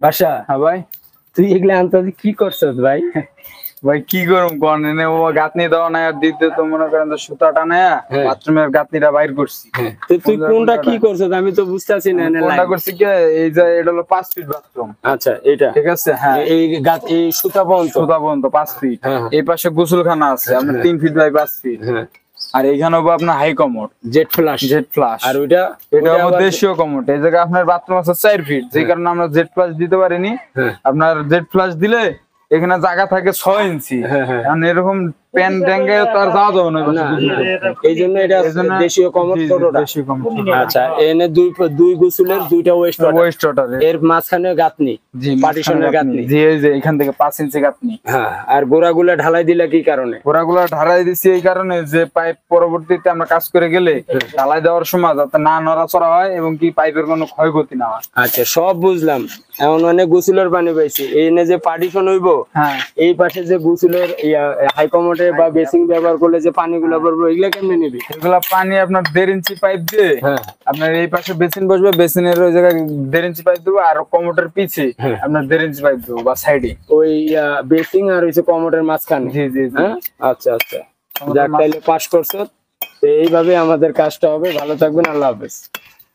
বাসা হ্যাঁ ভাই। তুই এগুলা আনতে কি করছস ভাই? ভাই কি করুম কোন এনে ও গাঁথনি দাও না আর দিতে তো মনে করেন তো সুতাটা না বাথরুমের গাঁথনিটা বাইর করছি। তো তুই কোনটা কি করছস আমি তো বুঝতাছি না। কোনটা করছি কি এই যে এটা হলো 5 ফিট বাথরুম। আচ্ছা এটা ঠিক আছে। হ্যাঁ এই এই সুতা পর্যন্ত 5 ফিট। এই পাশে গোসলখানা আছে আপনার 3 ফিট বাই 5 ফিট। আর এইখানে হবে আপনার হাই কমোড জেড ফ্লাশ। আর এটা হবে দেশীয় কমোড। এই জায়গায় আপনার বাথরুম আছে 4 ফিট, যে কারণে আমরা জেড ফ্লাশ দিতে পারিনি। আপনার জেড ফ্লাশ দিলে এখানে জায়গা থাকে 6 ইঞ্চি। এরকম প্যান ট্যাঙ্গে তো আর যাওয়া যাবে না, এই জন্য এটা দেশীয় কমোড ছোটটা। আচ্ছা এনে দুই গোসলের দুইটা ওয়েস্ট ওয়াটার, এর মাঝখানে গাঁথনি, পার্টিশনের গাঁথনি। জি এই যে এখান থেকে 5 ইঞ্চি গাঁথনি। হ্যাঁ। আর গোড়াগুলা ঢালাই দিলা কি কারণে? গোড়াগুলা ঢালাই দিছি এই কারণে যে পাইপ পরবর্তীতে আমরা কাজ করে গেলে ঢালাই দেওয়ার সময় যাতে না নড়াচড়া হয় এবং কি পাইপের কোনো ক্ষয়ক্ষতি না হয়। আচ্ছা সব বুঝলাম। এমন মানে গোসলের পানি পাইছি, এই যে পার্টিশন হইব, এই পাশে যে গোসলের হাই কমোডে বা বেসিং ব্যবহার করলে যে পানিগুলো পড়বে এগুলা কেমনে নিবি? এগুলা পানি আপনার 1.5 ইঞ্চি পাইপ দিয়ে আপনার এই পাশে বেসিন বসবে, বেসিনের ওই জায়গায় 1.5 ইঞ্চি পাইপ দেবো, আর কমোডের পিছে আপনার 1.5 ইঞ্চি পাইপ দেবো বা সাইডে ওই বেসিং আর ওই যে কমোডের মাঝখানে। জি জি। আচ্ছা আচ্ছা, যাক তাইলে পাস করছো। এইভাবে আমাদের কাজটা হবে। ভালো থাকবেন, আল্লাহ হাফেজ।